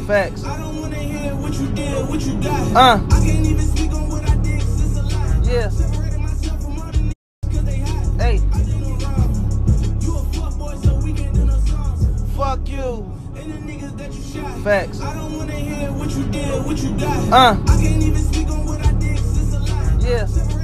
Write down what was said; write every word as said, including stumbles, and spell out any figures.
Facts. I don't wanna hear what you did, what you got. Uh. I can't even speak on what I did, 'cause it's a lie. Yeah. Separated myself from all the niggas 'cause they hot. Hey. I did no wrong. You a fuckboy, so we can't do no songs. Fuck you. And the niggas that you shot. Facts. I don't wanna hear what you did, what you got. Uh. I can't even speak on what I did, 'cause it's a lie. Yeah.